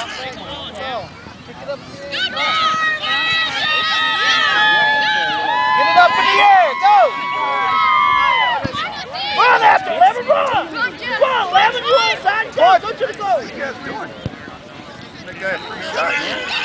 Get it up in the air. Go. Run after 11. Run. Come on, 11. You inside. Go to the goal. What are you guys doing? That guy a free shot, man.